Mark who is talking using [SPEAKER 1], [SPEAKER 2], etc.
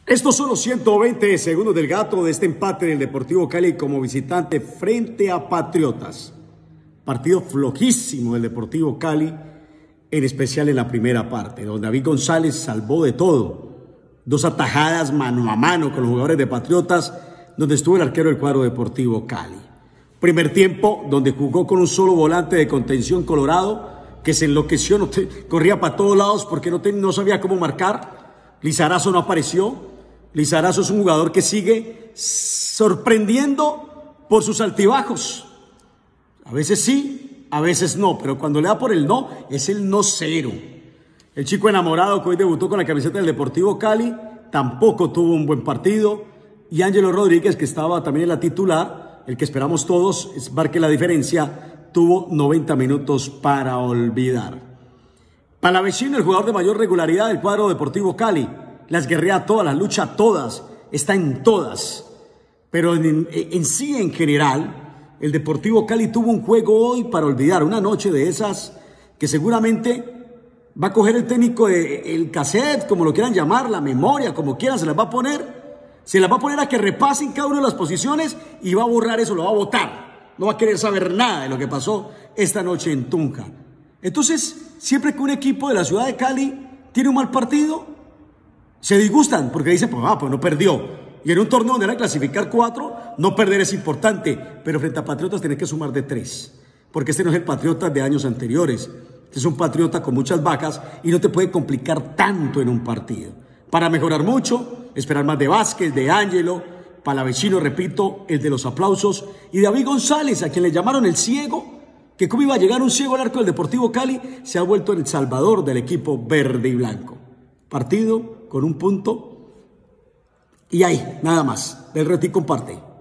[SPEAKER 1] Estos son los 120 segundos del gato de este empate en el Deportivo Cali como visitante frente a Patriotas. Partido flojísimo del Deportivo Cali, en especial en la primera parte, donde David González salvó de todo. Dos atajadas mano a mano con los jugadores de Patriotas, donde estuvo el arquero del cuadro Deportivo Cali. Primer tiempo, donde jugó con un solo volante de contención Colorado, que se enloqueció, corría para todos lados porque no sabía cómo marcar. Lizarazo no apareció. Lizarazo es un jugador que sigue sorprendiendo por sus altibajos. A veces sí, a veces no, pero cuando le da por el no, es el no cero. El chico enamorado que hoy debutó con la camiseta del Deportivo Cali, tampoco tuvo un buen partido. Y Ángelo Rodríguez, que estaba también en la titular, el que esperamos todos, marque la diferencia, tuvo 90 minutos para olvidar. Palavecino, el jugador de mayor regularidad del cuadro Deportivo Cali, las guerrea todas, las lucha todas, está en todas. Pero en sí, en general, el Deportivo Cali tuvo un juego hoy para olvidar, una noche de esas que seguramente va a coger el técnico el cassette, como lo quieran llamar, la memoria, como quieran, se las va a poner. Se las va a poner a que repasen cada una de las posiciones y va a borrar eso, lo va a botar. No va a querer saber nada de lo que pasó esta noche en Tunja. Entonces, siempre que un equipo de la ciudad de Cali tiene un mal partido, se disgustan porque dicen, pues no perdió. Y en un torneo donde era clasificar 4, no perder es importante. Pero frente a Patriotas tenés que sumar de 3. Porque este no es el Patriotas de años anteriores. Este es un Patriota con muchas bajas y no te puede complicar tanto en un partido. Para mejorar mucho, esperar más de Vázquez, de Ángelo, Palavecino, repito, el de los aplausos, y David González, a quien le llamaron el ciego, que cómo iba a llegar un ciego al arco del Deportivo Cali, se ha vuelto el salvador del equipo verde y blanco. Partido con un punto y ahí, nada más. Del Retí comparte.